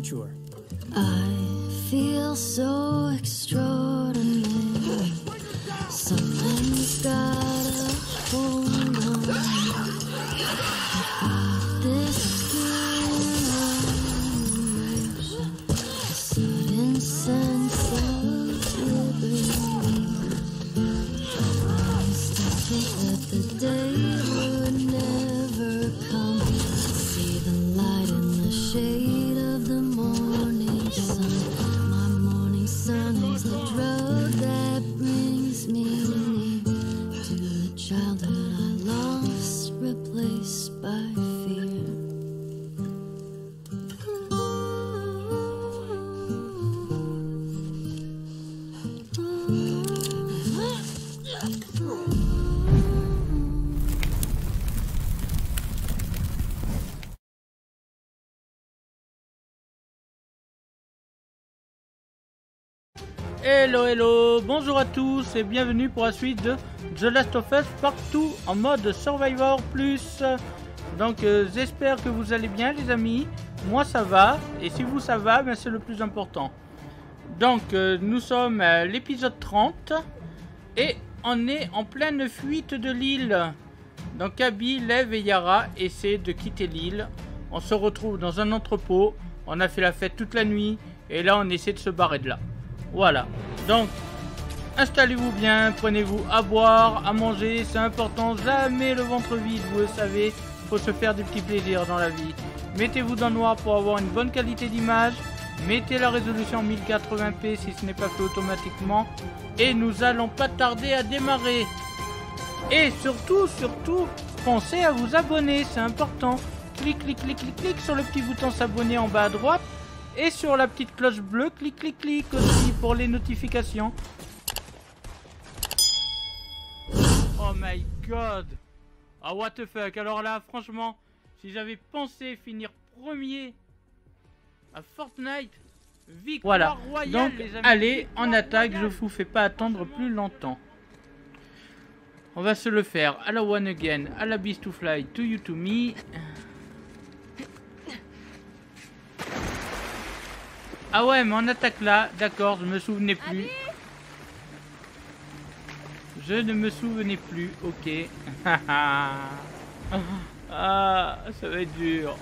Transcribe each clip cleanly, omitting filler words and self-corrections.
mature. I feel so extraordinary. Someone's gotta hold on. This stimulation, a sudden sense of liberty. I used to think that the day would never come. See the light in the shade of the morning sun. My morning sun is the drug that brings me near to the childhood I lost, replaced by fear. Hello hello, bonjour à tous et bienvenue pour la suite de The Last of Us Partout en mode Survivor Plus. Donc j'espère que vous allez bien les amis, moi ça va, et si vous ça va, ben, c'est le plus important. Donc nous sommes à l'épisode 30 et on est en pleine fuite de l'île. Donc Abby, Lev et Yara essaient de quitter l'île. On se retrouve dans un entrepôt, on a fait la fête toute la nuit et là on essaie de se barrer de là. Voilà, donc installez-vous bien, prenez-vous à boire, à manger, c'est important, jamais le ventre vide, vous le savez, faut se faire des petits plaisirs dans la vie. Mettez-vous dans le noir pour avoir une bonne qualité d'image, mettez la résolution 1080p si ce n'est pas fait automatiquement, et nous allons pas tarder à démarrer. Et surtout, pensez à vous abonner, c'est important. Clic sur le petit bouton s'abonner en bas à droite. Et sur la petite cloche bleue, clic aussi pour les notifications. Oh my god. Ah what the fuck. Alors là, franchement, si j'avais pensé finir premier à Fortnite, victoire royale, donc, les amis. Allez, en attaque, royale. Je vous fais pas attendre plus longtemps. On va se le faire à la one again, à la beast to fly, to you to me. Ah ouais, mais on attaque là, d'accord, je me souvenais plus. Je ne me souvenais plus, ok. Ah, ça va être dur.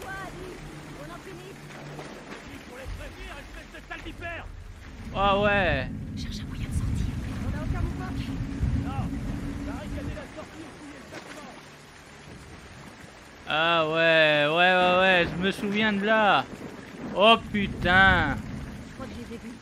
Ah ouais. Cherche un moyen de sortir. On n'a aucun mouvement. Non, barricadez la sortie et fouillez le bâtiment. Ah ouais, je me souviens de là. Oh putain. Je crois que je les ai vus.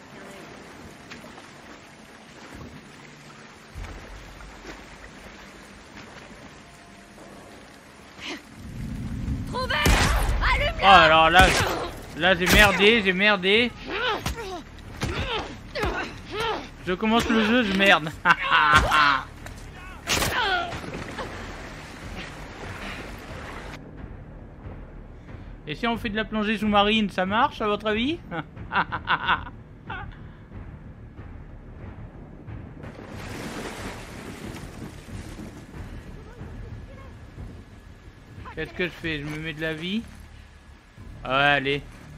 Trouvé. Allume-le. Oh alors là j'ai merdé. Je commence le jeu, je merde. Et si on fait de la plongée sous-marine, ça marche à votre avis? Qu'est-ce que je fais? Je me mets de la vie? Ouais, allez.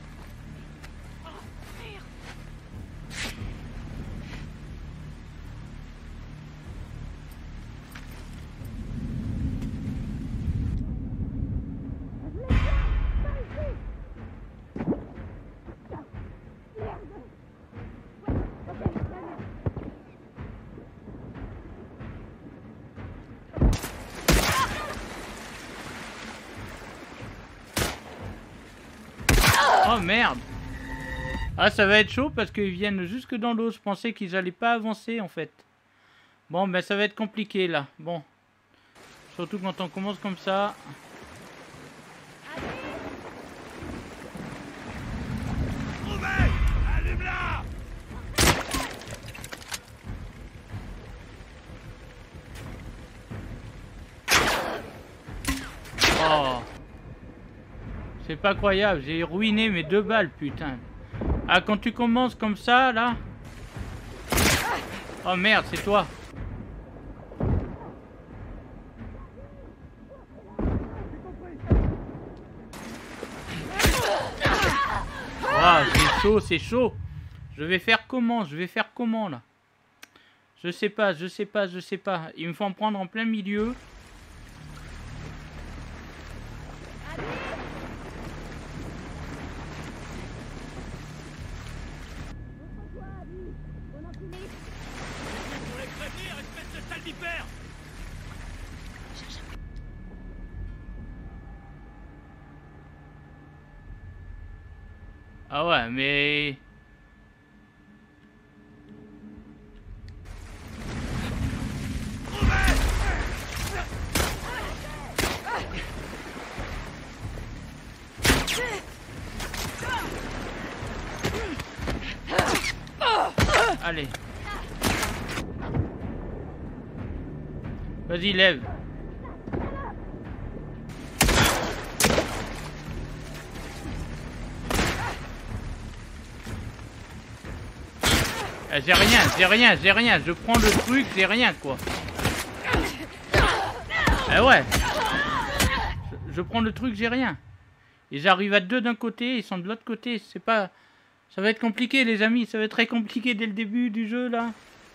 Oh merde. Ah ça va être chaud parce qu'ils viennent jusque dans l'eau. Je pensais qu'ils allaient pas avancer en fait. Bon ben ça va être compliqué là. Bon. Surtout quand on commence comme ça. Oh. C'est pas croyable, j'ai ruiné mes 2 balles, putain. Ah, quand tu commences comme ça, là... Oh merde, c'est toi. chaud, c'est chaud. Je vais faire comment? Je vais faire comment là? Je sais pas, je sais pas, je sais pas. Il me faut en prendre en plein milieu. Ah ouais, mais... Allez. Vas-y, lève. J'ai rien, j'ai rien, j'ai rien. Je prends le truc, j'ai rien quoi. Eh ouais. Je prends le truc, j'ai rien. Et j'arrive à deux d'un côté, ils sont de l'autre côté. C'est pas... Ça va être compliqué les amis, ça va être très compliqué dès le début du jeu là.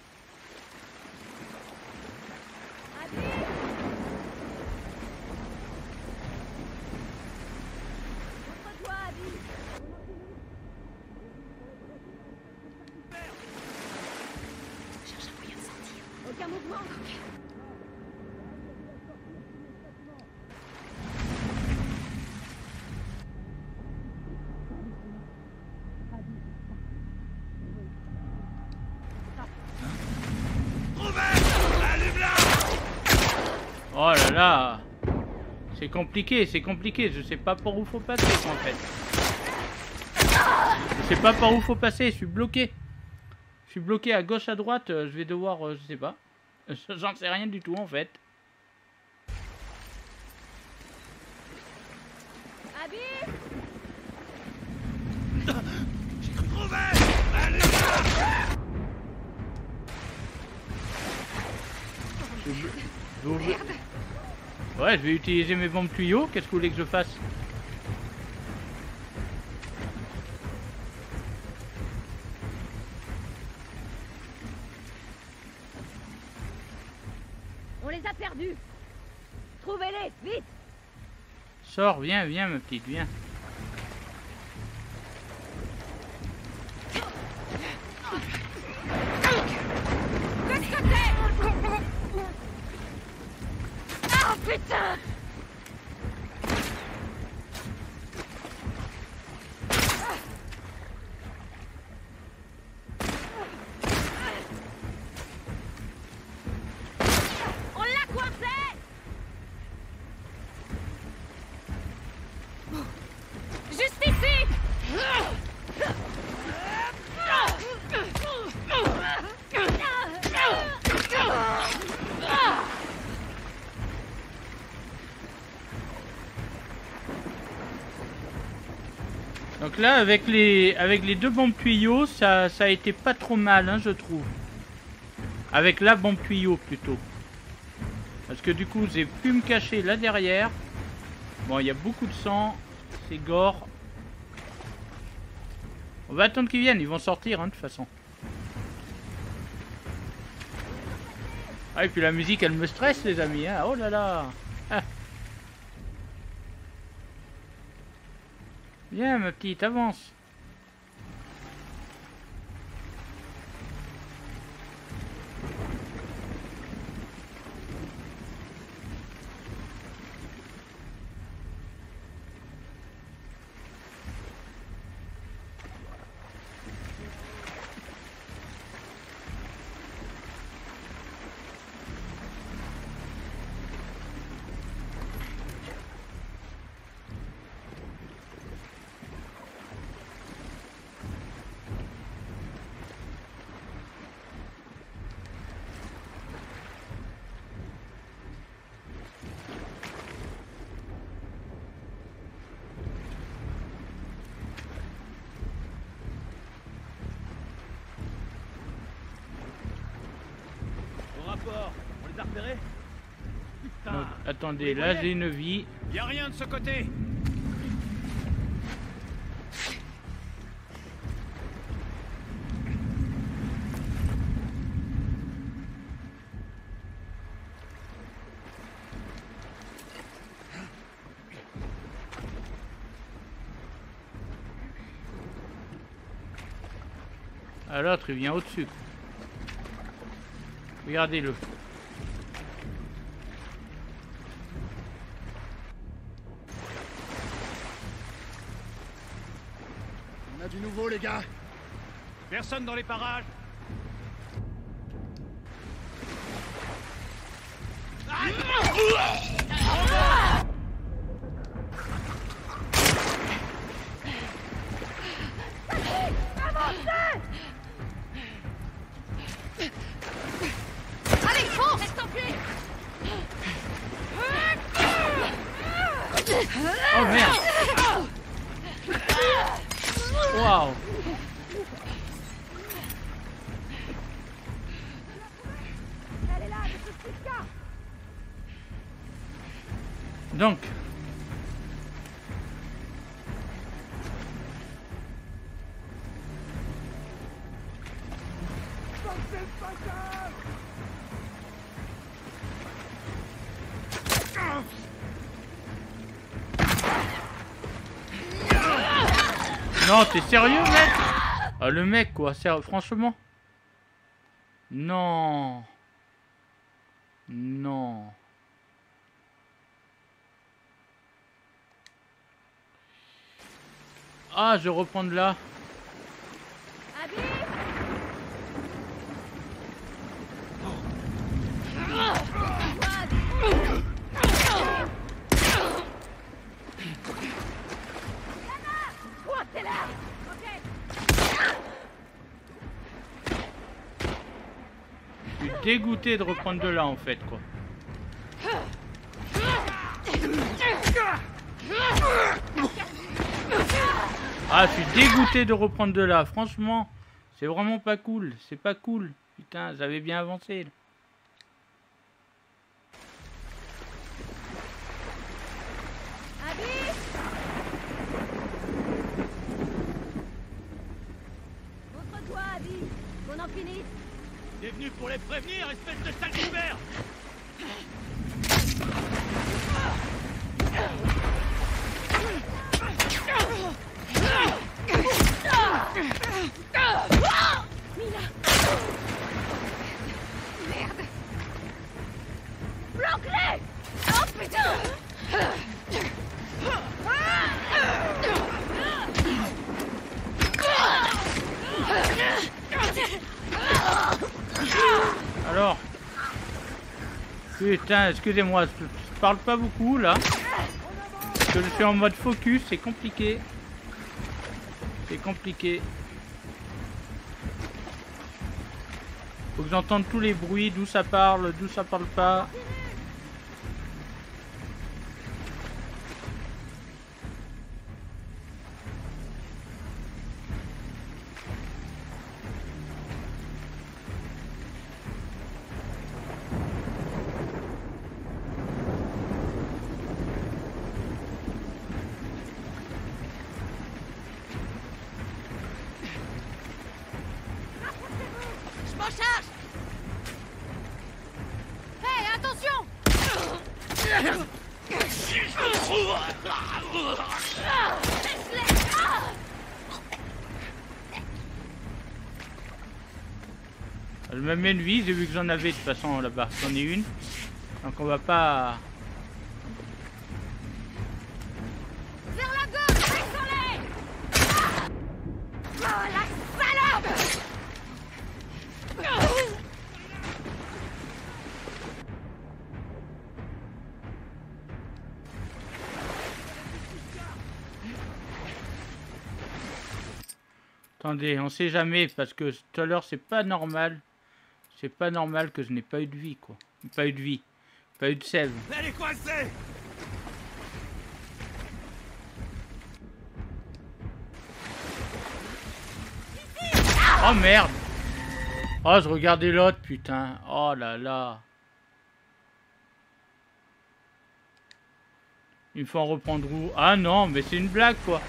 Oh là là. C'est compliqué, je sais pas par où faut passer en fait. Je sais pas par où faut passer, je suis bloqué. Je suis bloqué à gauche, à droite, je vais devoir, je sais pas. J'en sais rien du tout en fait. J'ai cru trouver. Ouais, je vais utiliser mes bombes tuyaux. Qu'est-ce que vous voulez que je fasse? On les a perdus. Trouvez-les, vite. Sors, viens, viens ma petite, viens. De ce côté. Ah putain. On l'a coincé. Juste ici. Donc là, avec les deux bombes tuyaux, ça a été pas trop mal, hein, je trouve. Avec la bombe tuyau, plutôt. Parce que du coup, j'ai pu me cacher là derrière. Bon, il y a beaucoup de sang. C'est gore. On va attendre qu'ils viennent, ils vont sortir, hein, de toute façon. Ah, et puis la musique, elle me stresse, les amis, hein. Oh là là. Ah. Viens, ma petite, avance. On les a repérés? Putain. Donc, attendez, là j'ai une vie. Y a rien de ce côté. Ah, l'autre il vient au-dessus. Regardez-le. On a du nouveau, les gars. Personne dans les parages. Allez, fonce! Reste en pied! Oh merde! Waouh! Elle est là, avec ce petit cas! Donc. Non, t'es sérieux, mec? Ah, le mec, quoi, franchement. Non. Non. Ah, je reprends de là. Abby! Toi, t'es là! Ok! Je suis dégoûté de reprendre de là, en fait, quoi. Ah, je suis dégoûté de reprendre de là. Franchement, c'est vraiment pas cool. C'est pas cool. Putain, j'avais bien avancé. Là. Abby! Montre-toi, Abby! Qu'on en finisse! T'es venu pour les prévenir, espèce de sale couvert. Mila! Merde! Bloque-les! Oh putain! Alors. Putain, excusez-moi, je parle pas beaucoup là. Parce que je suis en mode focus, c'est compliqué. C'est compliqué. Faut que j'entende tous les bruits, d'où ça parle pas. Je m'en charge! Hey, attention! Laisse-les! Je me mets une vie, j'ai vu que j'en avais de toute façon là-bas. J'en ai une. Donc on va pas... Vers la gauche! Laisse-les! Oh, la salope! Attendez, on sait jamais parce que tout à l'heure c'est pas normal. C'est pas normal que je n'ai pas eu de vie quoi. Pas eu de vie. Pas eu de sève. Elle est coincée. Oh merde. Oh je regardais l'autre putain. Oh là là. Il faut en reprendre où? Ah non mais c'est une blague quoi.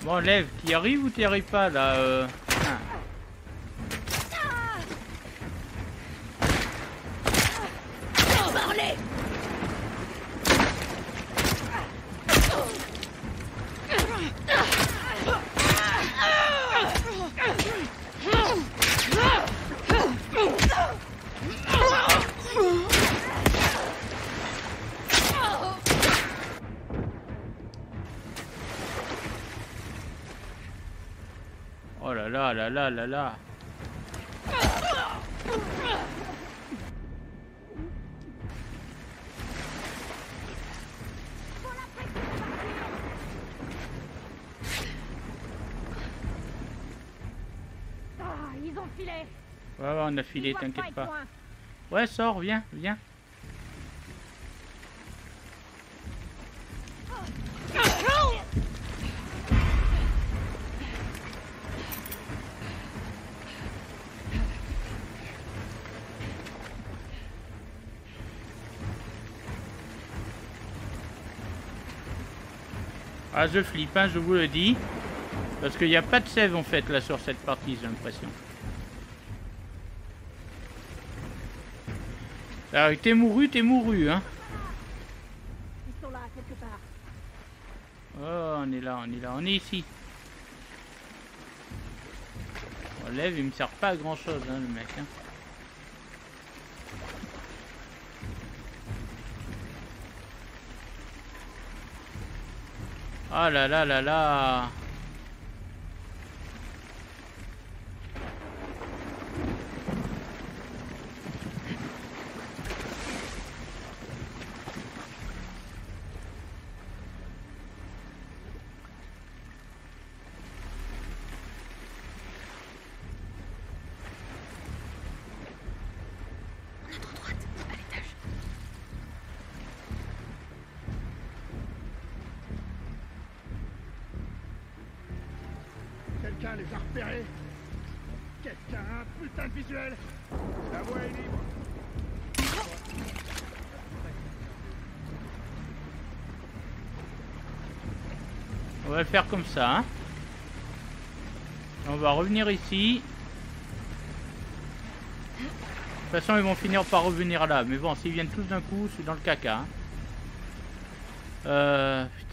Bon, lève, t'y arrives ou t'y arrives pas là ah. Oh là là là là là là. Ah, ils ont filé. Ouais, ouais, on a filé, Ils voient t'inquiète le pas. point. Ouais, sors, viens, viens. Ah, je flippe, hein, je vous le dis. Parce qu'il n'y a pas de save en fait là sur cette partie, j'ai l'impression. Alors, t'es mouru, hein. Ils sont là, quelque part. Oh, on est là, on est là, on est ici. On lève, il me sert pas à grand chose, hein, le mec, hein. Oh là là là là. Quelqu'un les a repérés. Quelqu'un a un putain de visuel. La voie est libre. On va le faire comme ça, hein. On va revenir ici. De toute façon, ils vont finir par revenir là. Mais bon, s'ils viennent tous d'un coup, c'est dans le caca, hein. Putain.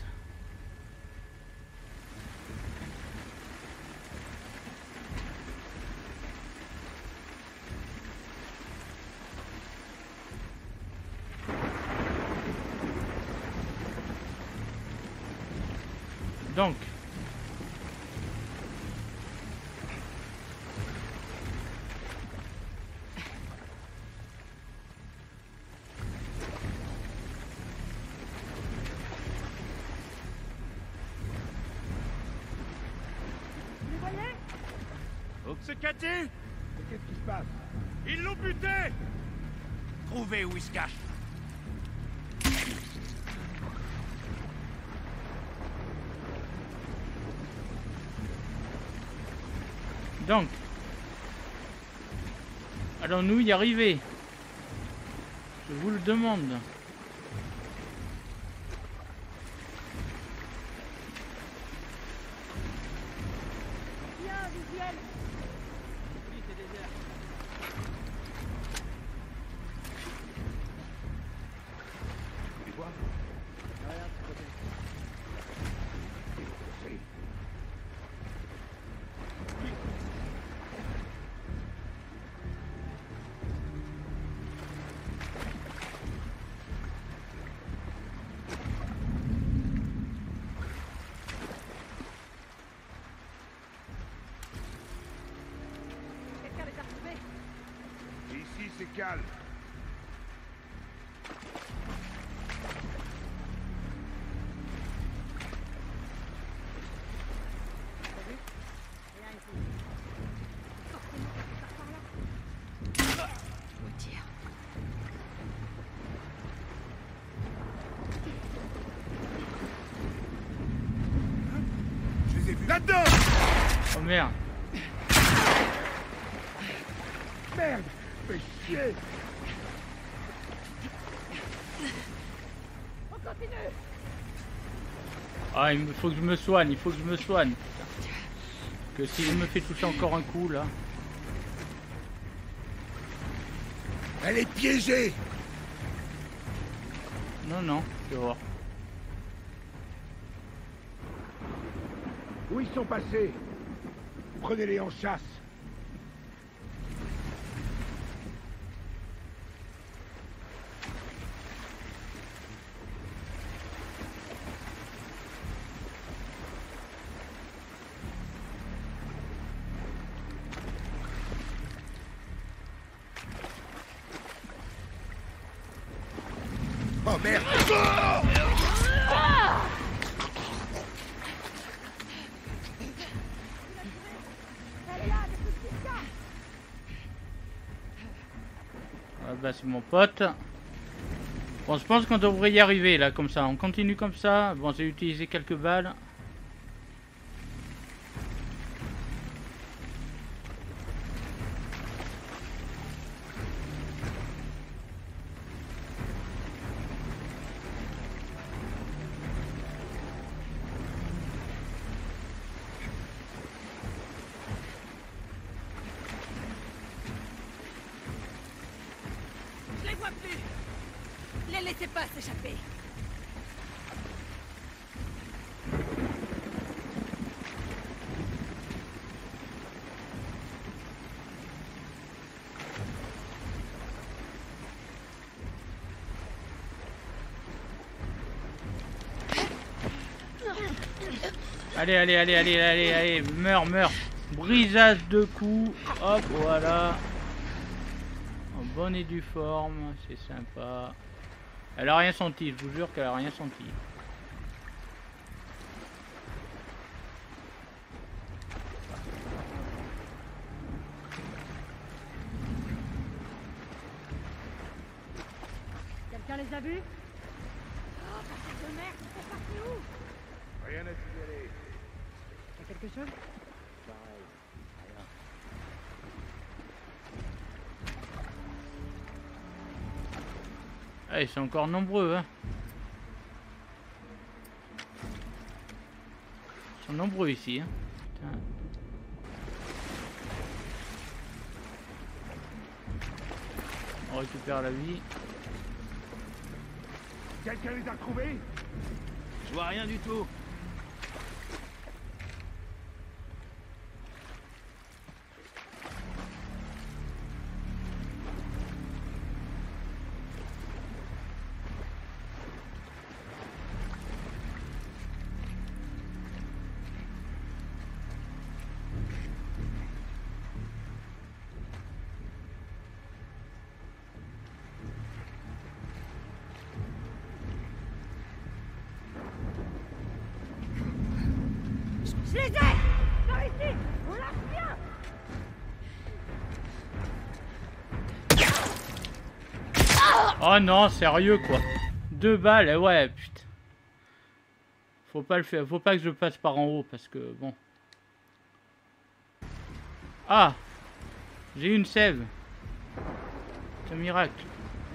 Donc, Vous voyez? C'est Cathy. Qu'est-ce qui se passe? Ils l'ont buté. Trouvez où il se cache. donc, allons-nous y arriver? Je vous le demande. Il y a un visuel. Tu vois? Quelqu'un les a retrouvés. Ici, c'est calme. Rien ici. Forcément, quelque part par là. Moitié. Je les ai vus. Là-dedans! Oh merde. Merde! Fais chier! On continue. Ah, il faut que je me soigne, il faut que je me soigne. Que si je me fais toucher encore un coup là. Elle est piégée. Non, non, je vais voir. Où ils sont passés? Prenez-les en chasse. Oh merde. Ah bah c'est mon pote. Bon, je pense qu'on devrait y arriver là, comme ça. On continue comme ça. Bon, j'ai utilisé quelques balles. Je les vois plus. Les laissez pas s'échapper. Allez, allez, allez, allez, allez, allez, meurs, meurs. Brisage de coups. Hop, voilà. En bonne et due forme, c'est sympa. Elle a rien senti, je vous jure qu'elle a rien senti. Quelqu'un les a vus? Oh, bordel de merde, ils sont partis où? Rien à signaler. Y'a quelque chose? Ah, ils sont encore nombreux, hein. Ils sont nombreux ici, hein. Putain. On récupère la vie. Quelqu'un les a retrouvés? Je vois rien du tout. Je les ai! Par ici! On lâche bien! Oh non, sérieux quoi. 2 balles, ouais, putain. Faut pas le faire, faut pas que je passe par en haut parce que bon. Ah, j'ai une sève. C'est un miracle.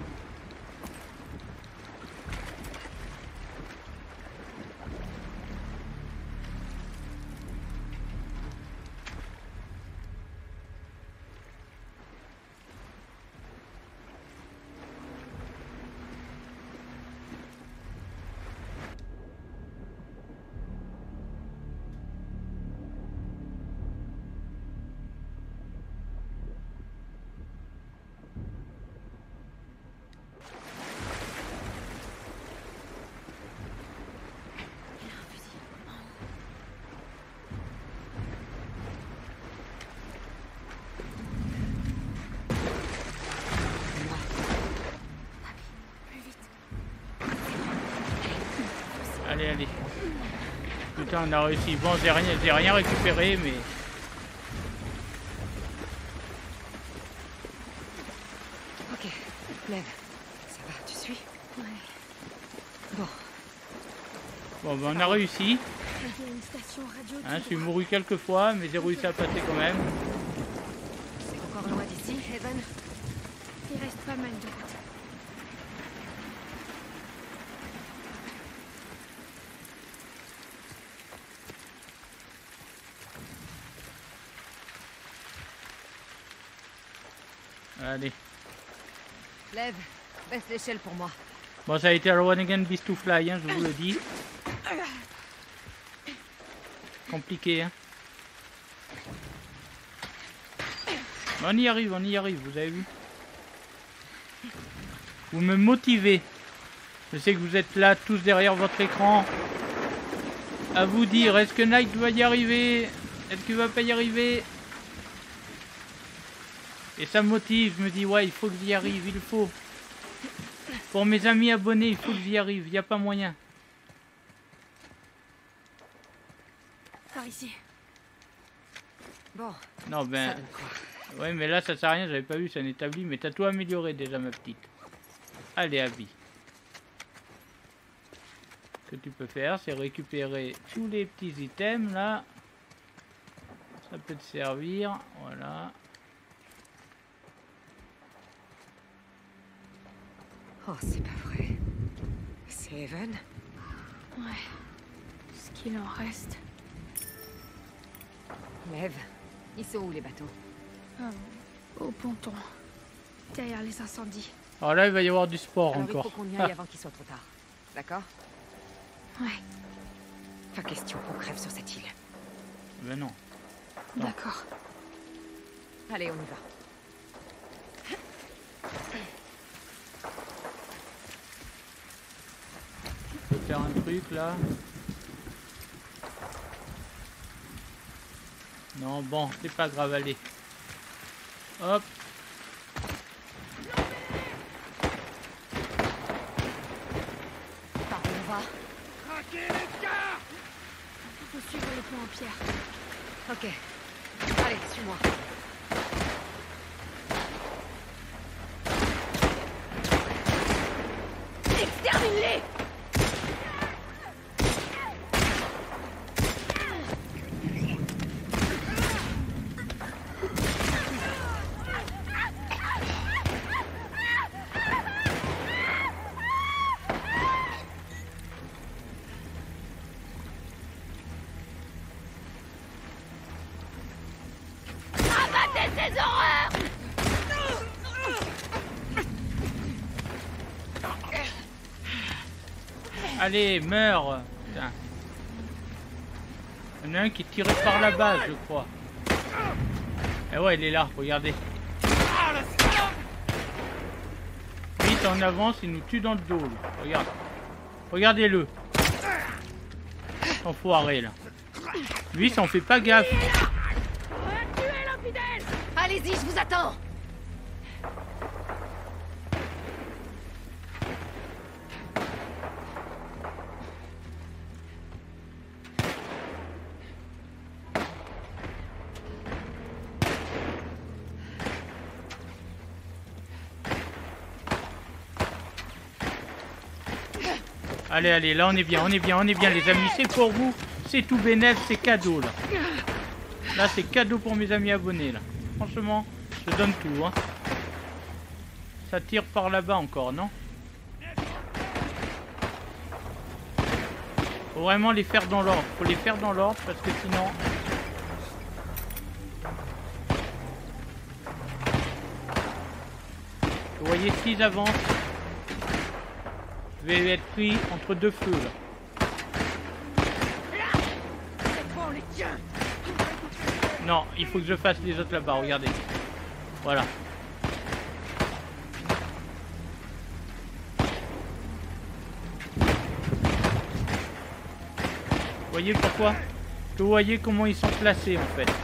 Allez, allez. Putain, on a réussi. Bon, j'ai rien récupéré, mais... Ok, lève. Ça va, tu suis? Ouais. Bon. Bon, ben on a réussi. Il y a une station radio. Hein, je suis mouru quelques fois, mais j'ai réussi à passer quand même. C'est encore loin d'ici, Evan? Il reste pas mal de route. Allez. Lève, baisse l'échelle pour moi. Bon, ça a été le One Again Beast to Fly, hein, je vous le dis. Compliqué, hein. On y arrive, vous avez vu. Vous me motivez. Je sais que vous êtes là, tous derrière votre écran. À vous dire, est-ce que Knight va y arriver? Est-ce qu'il va pas y arriver? Et ça me motive, je me dis, ouais, il faut que j'y arrive, il faut. Pour mes amis abonnés, il faut que j'y arrive, il n'y a pas moyen. Par ici. Bon. Non, ben... Ouais, mais là, ça sert à rien, j'avais pas vu, c'est un établi, mais t'as tout amélioré déjà, ma petite. Allez, Abby. Ce que tu peux faire, c'est récupérer tous les petits items, là. Ça peut te servir, voilà. Oh, c'est pas vrai. C'est Evan? Ouais. Ce qu'il en reste. Lève. Ils sont où les bateaux? Au ponton. Derrière les incendies. Alors là, il va y avoir du sport Alors encore. il faut qu'on y aille avant qu'il soit trop tard. D'accord? Ouais. Pas question qu'on crève sur cette île. Ben non. Non. D'accord. Allez, on y va. Je peux faire un truc là. Non, bon, c'est pas grave, allez. Hop. Par où on va? Traquez les gars! Il faut suivre le pont en pierre. Ok. Allez, suis-moi. Extermine-les! Abattez ces horreurs! Allez, meurs. Putain. Il y en a un qui est tiré par la base, je crois. Eh ouais, il est là, regardez. Vite, en avance, il nous tue dans le dos. Là. Regarde. Regardez-le. Enfoiré, là. Lui, ça en fait pas gaffe. Tuez l'infidèle! Allez-y, je vous attends. Allez, allez, là on est bien, les amis, c'est pour vous, c'est tout bénef, c'est cadeau là. Là c'est cadeau pour mes amis abonnés là. Franchement, je donne tout hein. Ça tire par là-bas encore, non? Faut vraiment les faire dans l'ordre, faut les faire dans l'ordre parce que sinon... Vous voyez, s'ils avancent, je vais être pris entre deux feux là. Non, il faut que je fasse les autres là-bas, regardez. Voilà. Vous voyez pourquoi? Vous voyez comment ils sont placés en fait.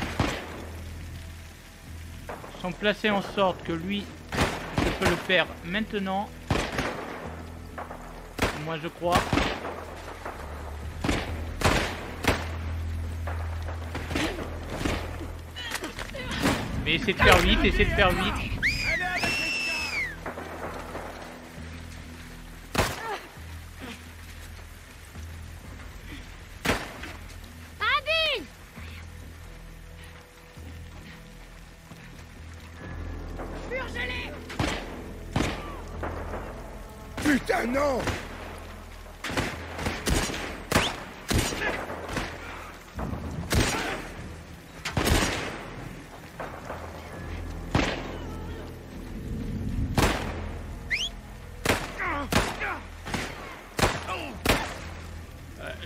Ils sont placés en sorte que lui, je peux le faire maintenant. Moi je crois. Mais essayez de faire vite, essayez de faire vite. Abby! Purgez-les! Putain, non!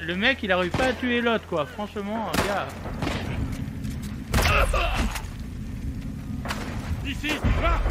Le mec il arrive pas à tuer l'autre quoi, franchement, gars. Ici, là.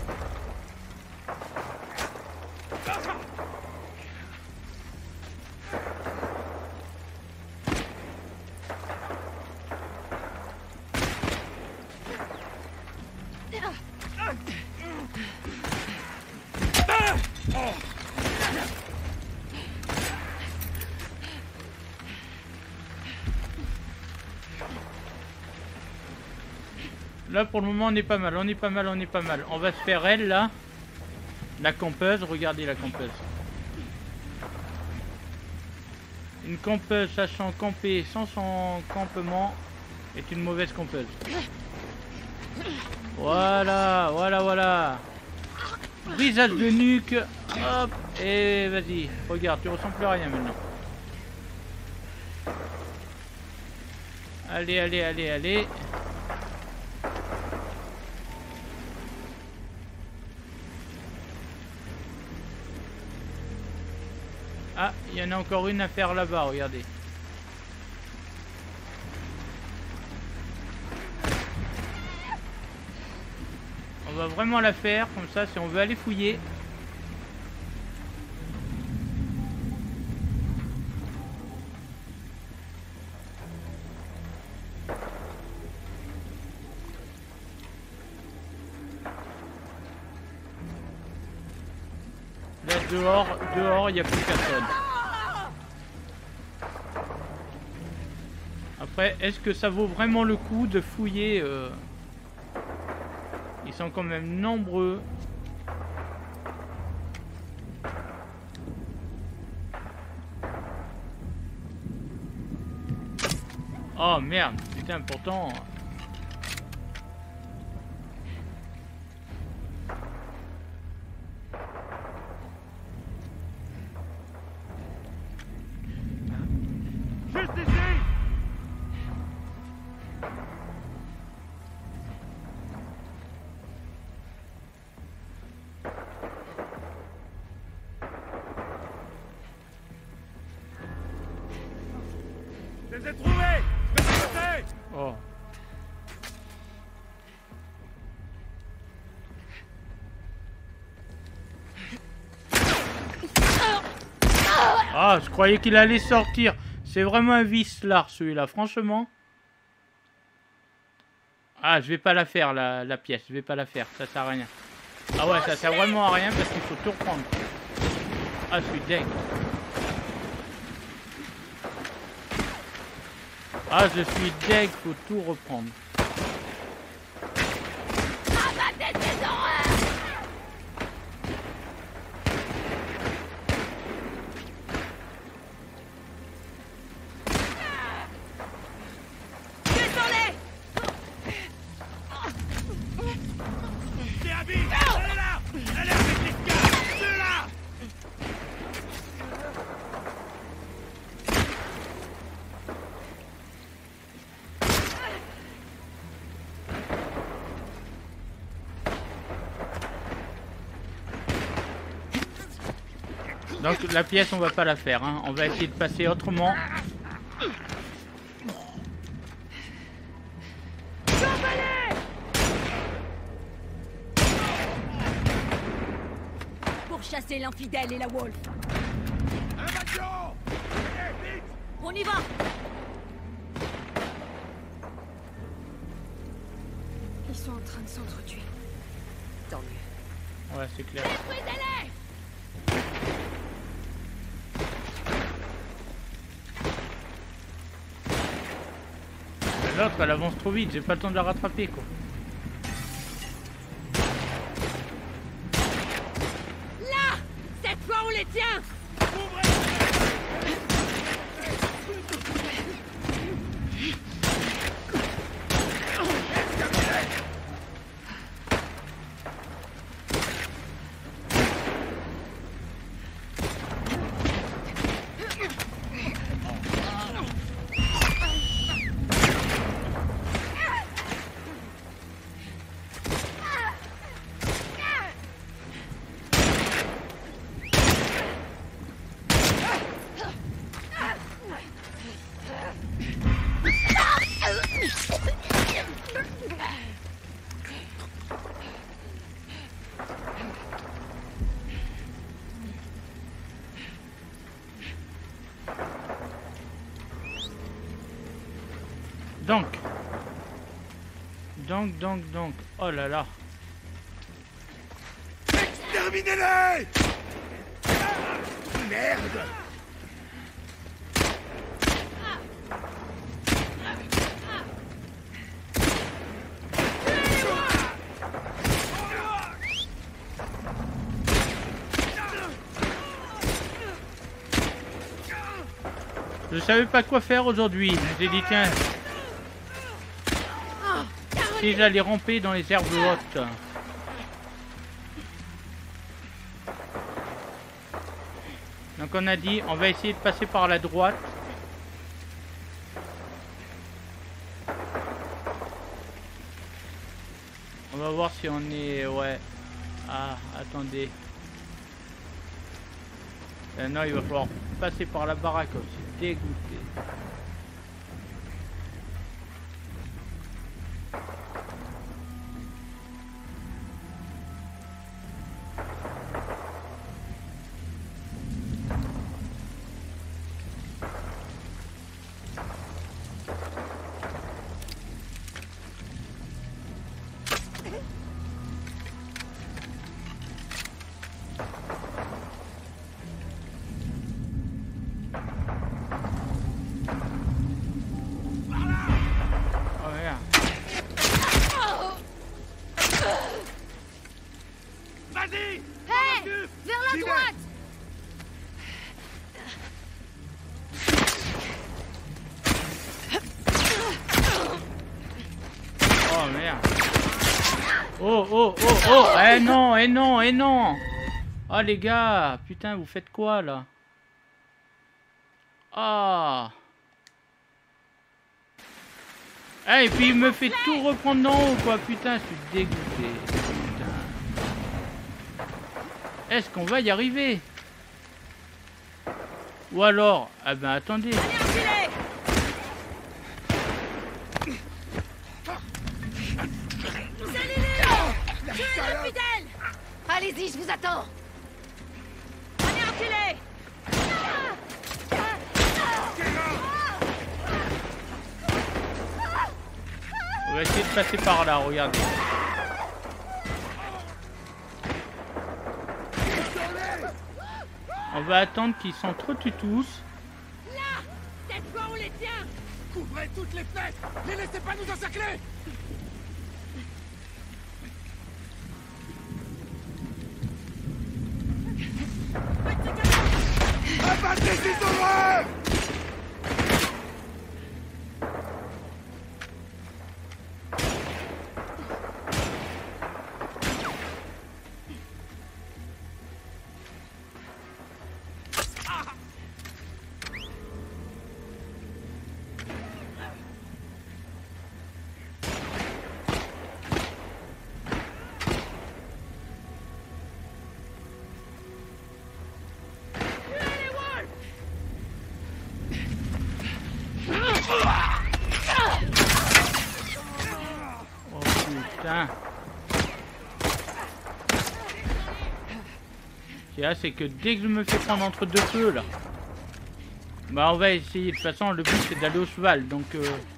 Là pour le moment on est pas mal, on est pas mal, on est pas mal. On va se faire elle là. La campeuse, regardez la campeuse. Une campeuse sachant camper sans son campement est une mauvaise campeuse. Voilà, voilà, voilà. Brisage de nuque. Hop, et vas-y. Regarde, tu ressens plus rien maintenant. Allez, allez, allez, allez. Ah, il y en a encore une à faire là-bas, regardez. On va vraiment la faire, comme ça, si on veut aller fouiller. Là, dehors, il n'y a plus personne. Après, est-ce que ça vaut vraiment le coup de fouiller Ils sont quand même nombreux. Oh merde, putain, pourtant... Juste ici. Je les ai trouvés. De ce côté. Oh. Ah, je croyais qu'il allait sortir. C'est vraiment un vice lard celui-là, franchement. Ah, je vais pas la faire la pièce, je vais pas la faire, ça sert à rien. Ah ouais, ça sert vraiment à rien parce qu'il faut tout reprendre. Ah, je suis dingue. Ah, je suis dingue, faut tout reprendre. C'est Abby. Elle est là. Elle est avec les gars. Ceux-là. Donc la pièce on va pas la faire, hein. On va essayer de passer autrement. Pour chasser l'infidèle et la wolf. Invasion. Allez, vite. On y va. Ils sont en train de s'entretuer. Tant mieux. Ouais, c'est clair. Détruisez-les. L'autre elle avance trop vite, j'ai pas le temps de la rattraper quoi. Là. Cette fois, on les tient. Donc. Oh là là. Exterminez-les! Merde! Je savais pas quoi faire aujourd'hui. Je me suis dit tiens. Si j'allais ramper dans les herbes hautes. Donc on a dit on va essayer de passer par la droite. On va voir si on est... Ouais. Ah, attendez. Non, il va falloir passer par la baraque aussi. Dégoûté. Oh, eh non. Oh les gars, putain, vous faites quoi là? Ah. Ah, et puis il me fait tout reprendre d'en haut quoi, putain, je suis dégoûté. Putain. Est-ce qu'on va y arriver? Ou alors, ah ben attendez. Allez-y, je vous attends. Allez, enculé. On va essayer de passer par là, regardez. On va attendre qu'ils s'entretuent tous. Là! Cette fois, on les tient! Couvrez toutes les fenêtres! Ne laissez pas nous encercler! Abattez ces horreurs! C'est que dès que je me fais prendre entre deux feux là, bah on va essayer. De toute façon le but c'est d'aller au cheval donc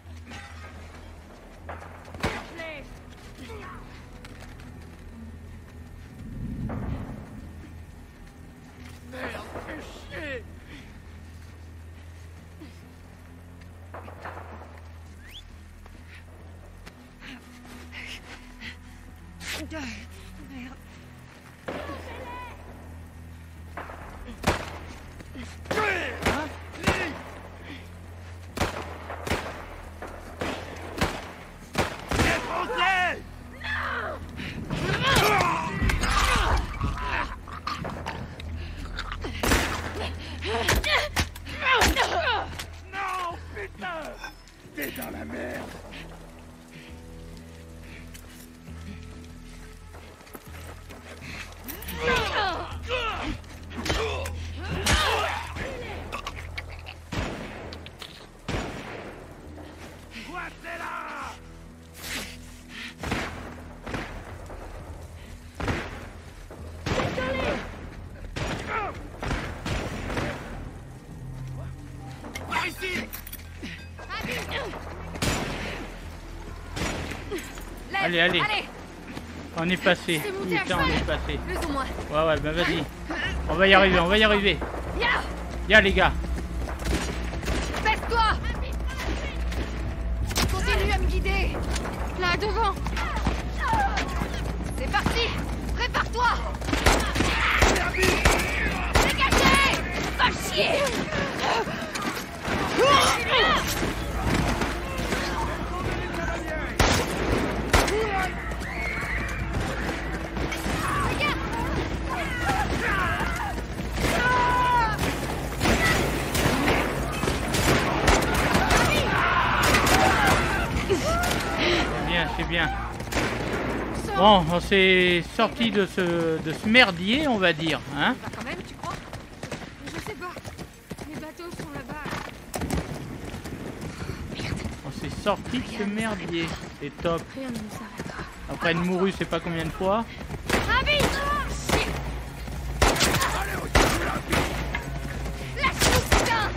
dans la merde. Allez, allez. Allez, On est passé. c'est monté à Putain, on cheval. est passé. Plus ou moins. Ouais, ouais, bah vas-y. On va y arriver, on va y arriver. Viens, Viens les gars. baisse-toi. Continue à me guider. Là, devant. C'est parti. Prépare-toi. Dégagez. Va chier. C'est bien. Bon, on s'est sorti de ce merdier, on va dire. Hein? Va quand même, tu crois? Je sais pas. Les bateaux sont là-bas. On s'est sorti de ce merdier. C'est top. Rien ne nous arrêtera. Après une mourue, c'est pas combien de fois. Abby! Lâche-nous, putain!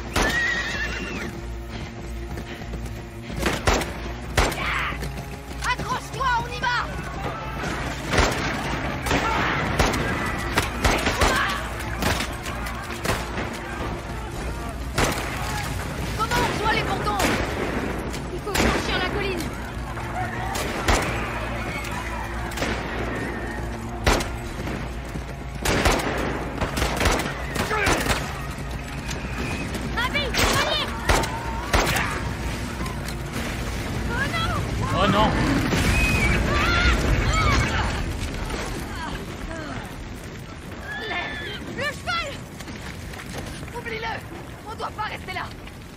Accroche-toi, on y va! Comment on reçoit les pontons? Il faut franchir la colline. Abby, allez! Oh non! Oh non! Le cheval! Oublie-le! On doit pas rester là!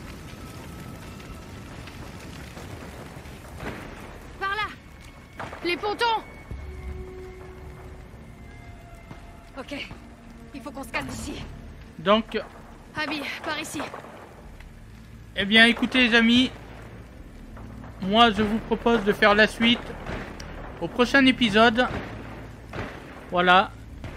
Par là! Les pontons! Ok. Il faut qu'on se casse d'ici. Donc, Abby, par ici. eh bien, écoutez les amis. Moi, je vous propose de faire la suite au prochain épisode. Voilà.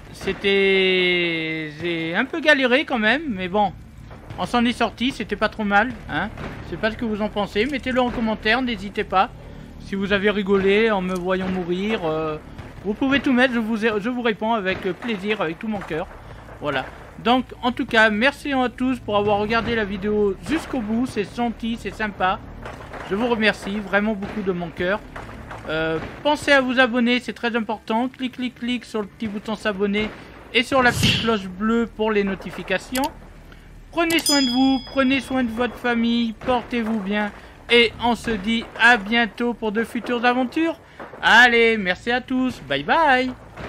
J'ai un peu galéré quand même, mais bon. On s'en est sorti, c'était pas trop mal. Hein. Je sais pas ce que vous en pensez. Mettez-le en commentaire, n'hésitez pas. Si vous avez rigolé en me voyant mourir, vous pouvez tout mettre, je vous réponds avec plaisir, avec tout mon cœur. Voilà. Donc, en tout cas, merci à tous pour avoir regardé la vidéo jusqu'au bout. C'est gentil, c'est sympa. Je vous remercie vraiment beaucoup de mon cœur. Pensez à vous abonner, c'est très important. Clique sur le petit bouton s'abonner et sur la petite cloche bleue pour les notifications. Prenez soin de vous, prenez soin de votre famille, portez-vous bien. Et on se dit à bientôt pour de futures aventures. Allez, merci à tous, bye bye.